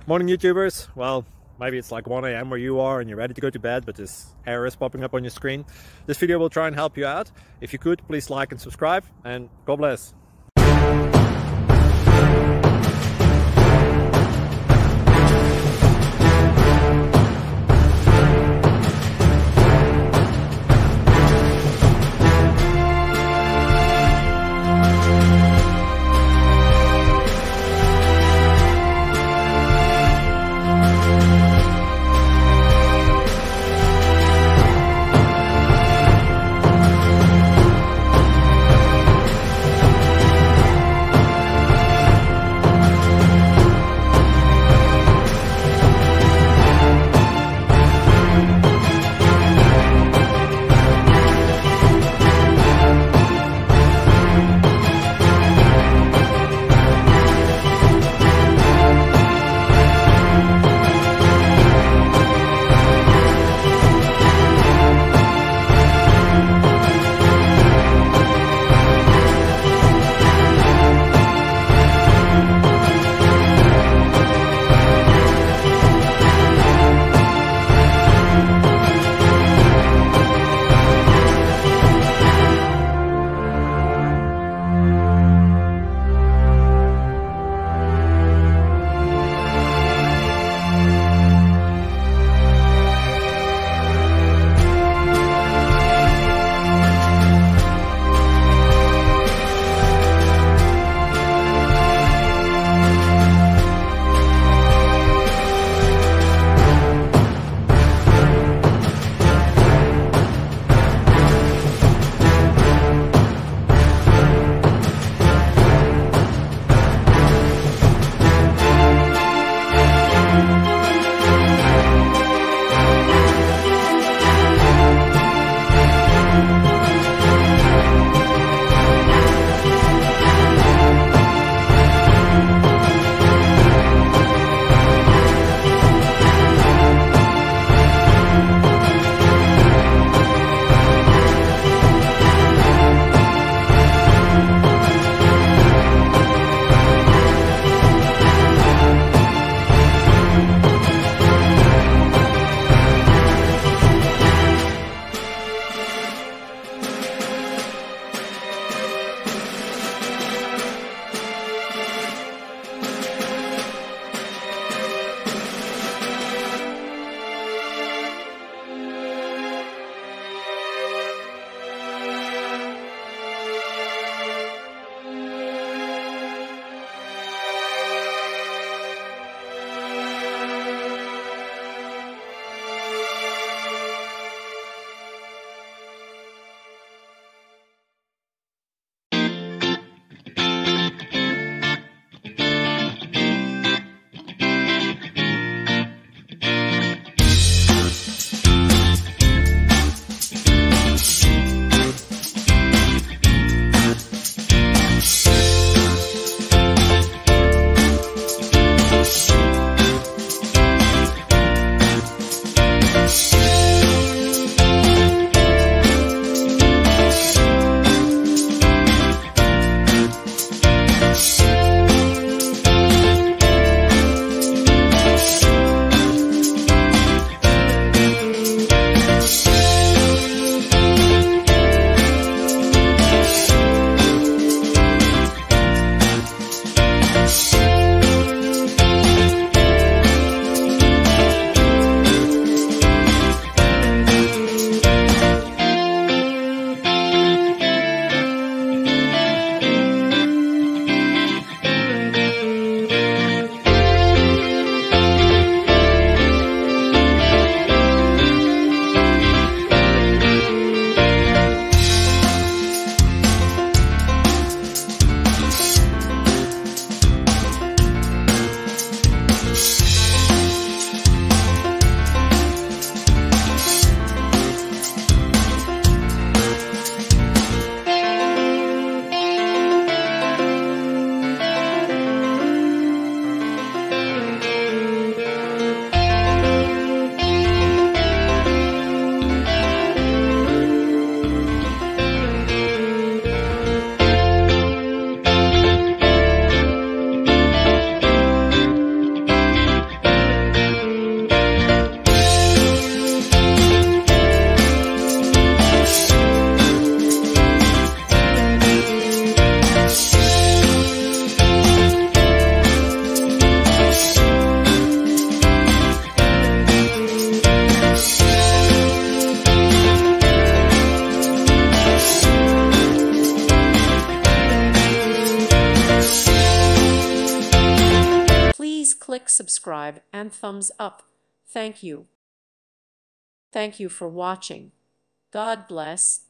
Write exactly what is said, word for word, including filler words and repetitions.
Morning YouTubers. Well, maybe it's like one A M where you are and you're ready to go to bed, but this error is popping up on your screen. This video will try and help you out. If you could, please like and subscribe, and God bless. click subscribe and thumbs up. Thank you. Thank you for watching. God bless.